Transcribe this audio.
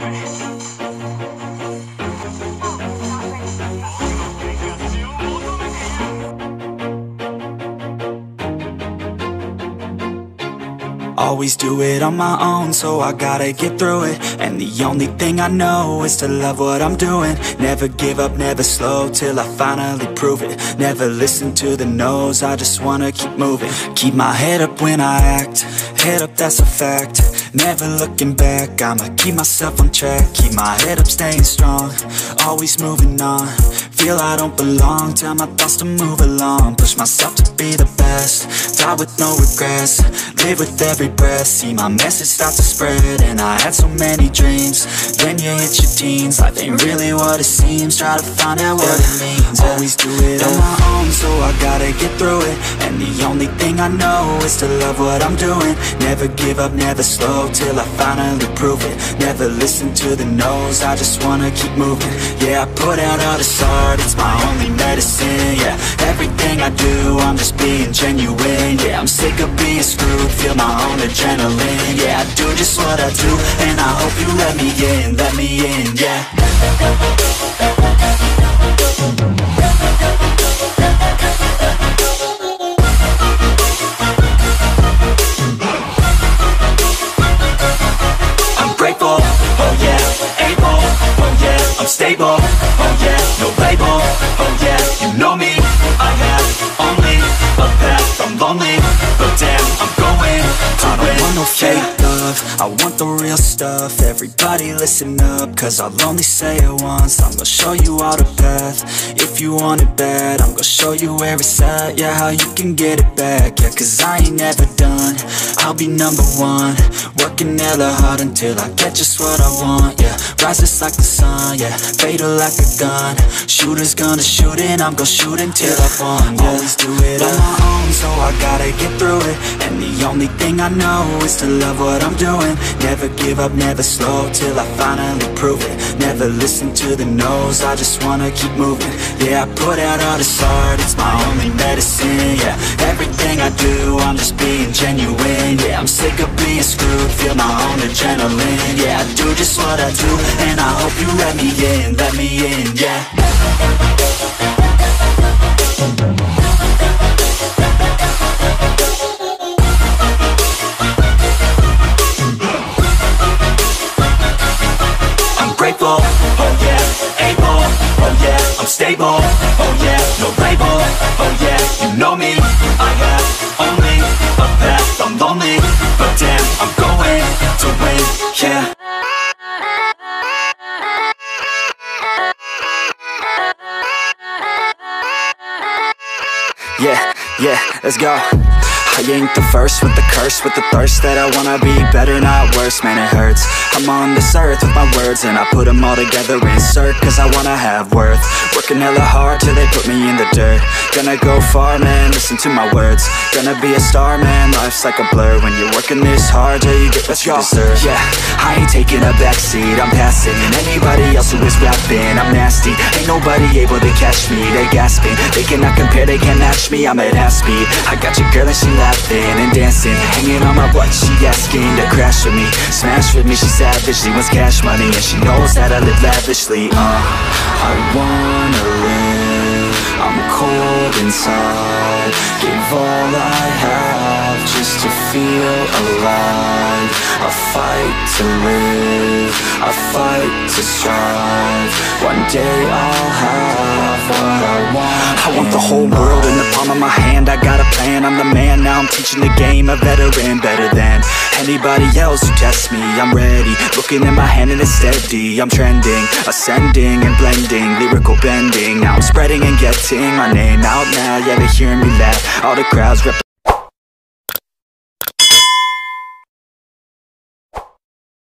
Always do it on my own, so I gotta get through it. And the only thing I know is to love what I'm doing. Never give up, never slow, till I finally prove it. Never listen to the no's, I just wanna keep moving. Keep my head up when I act, head up, that's a fact. Never looking back, I'ma keep myself on track. Keep my head up, staying strong, always moving on. Feel I don't belong, tell my thoughts to move along. Push myself to be the best, die with no regrets. Live with every breath, see my message start to spread. And I had so many dreams, then you hit your teens. Life ain't really what it seems, try to find out what it means. Always do it on my own, so I gotta get through it. And the only thing I know is to love what I'm doing. Never give up, never slow, till I finally prove it. Never listen to the no's, I just wanna keep moving. Yeah, I put out all this art, it's my only medicine. Yeah, everything I do, I'm just being genuine. Yeah, I'm sick of being screwed, feel my own adrenaline. Yeah, I do just what I do, and I hope you let me in, yeah. I'm grateful, oh yeah, able, oh yeah, I'm stable, oh yeah, no label, oh yeah, you know me, I have only a path, I'm lonely, but damn, I'm going to win. I don't want no fake love, I want the real stuff. Everybody listen up, cause I'll only say it once. I'm gonna show you all the path, if you want it bad. I'm gonna show you where it's at, yeah, how you can get it back. Yeah, cause I ain't never done, I'll be number one. Working hella hard until I get just what I want, yeah. Rises like the sun, yeah, fatal like a gun. Shooters gonna shoot and I'm gonna shoot until I won, yeah. Always do it on my own, so I gotta get through it. And the only thing I know is to love what I'm doing. Never give up, never slow, till I finally prove it. Never listen to the no's, I just wanna keep moving. Yeah, I put out all this art, it's my only medicine. Yeah, everything I do, I'm just being genuine. Yeah, I'm sick of being screwed, feel my own adrenaline. Yeah, I do just what I do, and I hope you let me in, yeah. Grateful, oh yeah, able, oh yeah, I'm stable, oh yeah, no label, oh yeah, you know me, I have only a path, I'm lonely, but damn, I'm going to win, yeah. Yeah, let's go. I ain't the first with the curse, with the thirst that I wanna be better, not worse, man it hurts. I'm on this earth with my words and I put them all together, insert, cause I wanna have worth. Working hella hard till they put me in the dirt. Gonna go far, man, listen to my words. Gonna be a star, man, life's like a blur. When you're working this hard, yeah, you get what you deserve. Yeah, I ain't taking a backseat, I'm passing anybody else who is rapping. I'm nasty, ain't nobody able to catch me. They gasping, they cannot compare, they can't match me. I'm at half speed, I got your girl and she laughing and dancing, hanging on my butt, she asking to crash with me, smash with me, she savage, she wants cash money, and she knows that I live lavishly. I wanna live, I'm cold inside, give all I have just to feel alive. I fight to live, I fight to strive, one day I'll have what I want. I want the whole world in the palm of my hand, I got a plan, I'm the man, now I'm teaching the game, a veteran, better than anybody else who tests me. I'm ready, looking at my hand and it's steady. I'm trending, ascending and blending, lyrical bending. Now I'm spreading and getting my name out now, yeah, they hearing me laugh. All the crowds